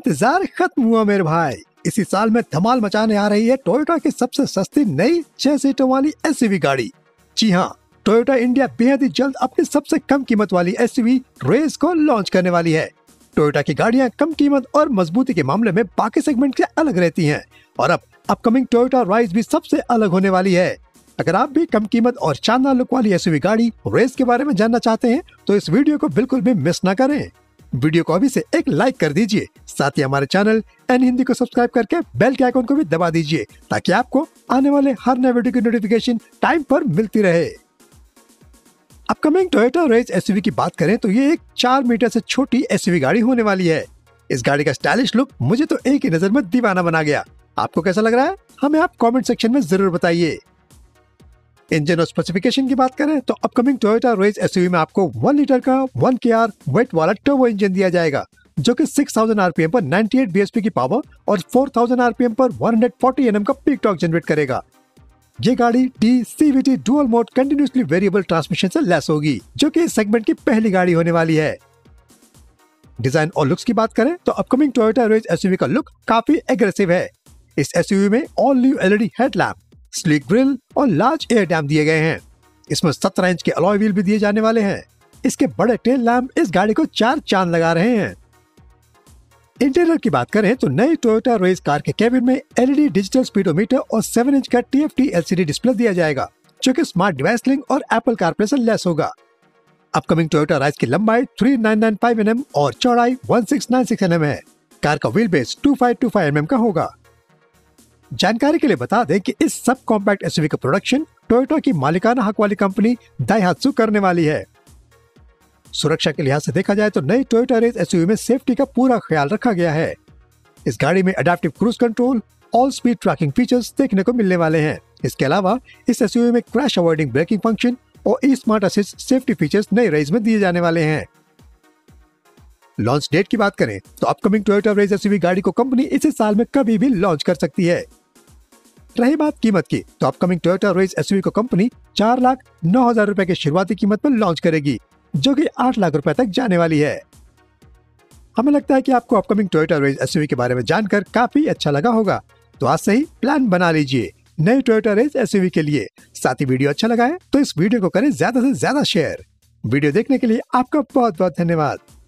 इंतजार खत्म हुआ मेरे भाई। इसी साल में धमाल मचाने आ रही है टोयोटा की सबसे सस्ती नई 6 सीटों वाली एसयूवी गाड़ी। जी हाँ, टोयोटा इंडिया बेहद ही जल्द अपनी सबसे कम कीमत वाली एसयूवी रेस को लॉन्च करने वाली है। टोयोटा की गाड़ियां कम कीमत और मजबूती के मामले में बाकी सेगमेंट से अलग रहती हैं और अब अपकमिंग टोयोटा राइज भी सबसे अलग होने वाली है। अगर आप भी कम कीमत और शानदार लुक वाली एसयूवी गाड़ी रेस के बारे में जानना चाहते हैं तो इस वीडियो को बिल्कुल भी मिस न करें। वीडियो को अभी से एक लाइक कर दीजिए, साथ ही हमारे चैनल एन हिंदी को सब्सक्राइब करके बेल के आइकन को भी दबा दीजिए ताकि आपको आने वाले हर नए वीडियो की नोटिफिकेशन टाइम पर मिलती रहे। अपकमिंग टोयोटा रेस एसयूवी की बात करें तो ये एक 4 मीटर से छोटी एसयूवी गाड़ी होने वाली है। इस गाड़ी का स्टाइलिश लुक मुझे तो एक ही नजर में दीवाना बना गया। आपको कैसा लग रहा है हमें आप कमेंट सेक्शन में जरूर बताइए। इंजन और स्पेसिफिकेशन की बात करें तो अपकमिंग टोयोटा रेस एसयूवी में आपको 1 लीटर का 1 KR वेट वाला टर्बो इंजन दिया जाएगा जो कि 6000 आरपीएम पर 98 bhp की पावर और 4000 आरपीएम पर 140 Nm का पीक टॉर्क जनरेट करेगा। ये गाड़ी DCVT dual mode continuously variable transmission से लैस होगी जो कि इस सेगमेंट की पहली गाड़ी होने वाली है। डिजाइन और लुक्स की बात करें तो अपकमिंग टोयोटा रेस एसयूवी का लुक काफी एग्रेसिव है। इस एसयूवी में all new LED headlamp, sleek grille और लार्ज एयर डैम्प दिए गए हैं। इसमें 17 इंच के अलॉय व्हील भी दिए जाने वाले हैं। इसके बड़े टेल लैम्प इस गाड़ी को 4 चांद लगा रहे हैं। इंटीरियर की बात करें तो नई टोयोटा रेस कार के केबिन में LED डिजिटल स्पीडोमीटर और 7 इंच का TFT LCD डिस्प्ले दिया जाएगा जो कि स्मार्ट डिवाइस लिंक और एप्पल कारप्ले से लैस होगा। अपकमिंग टोयोटा राइज की लंबाई 3995 mm और चौड़ाई 1696 mm है। कार का व्हील बेस 2525 mm का होगा। जानकारी के लिए बता दें कि इस सब कॉम्पैक्ट एसयूवी का प्रोडक्शन टोयोटा की मालिकाना हक वाली कंपनी दाइहात्सु करने वाली है। सुरक्षा के लिहाज से देखा जाए तो नई टोयोटा रेस एसयूवी में सेफ्टी का पूरा ख्याल रखा गया है। इस गाड़ी में adaptive cruise control, all speed tracking features देखने को मिलने वाले हैं। इसके अलावा इस एसयूवी में क्रैश अवॉइडिंग ब्रेकिंग फंक्शन और स्मार्ट असिस्ट सेफ्टी फीचर्स नई रेस में दिए जाने वाले हैं। लॉन्च डेट की बात करें तो अपकमिंग टोयोटा रेस एसयूवी गाड़ी को कंपनी इसी साल में कभी भी लॉन्च कर सकती है। रही बात कीमत की तो अपकमिंग टोयोटा रेस एसयूवी को कंपनी 4,09,000 रुपए की शुरुआती कीमत पर लॉन्च करेगी जो कि 8 लाख रुपए तक जाने वाली है। हमें लगता है कि आपको अपकमिंग टोयोटा रेस एसयूवी के बारे में जानकर काफी अच्छा लगा होगा, तो आज से ही प्लान बना लीजिए नई टोयोटा रेस एसयूवी के लिए। साथ ही वीडियो अच्छा लगा है तो इस वीडियो को करें ज्यादा से ज्यादा शेयर। वीडियो देखने के लिए आपका बहुत बहुत धन्यवाद।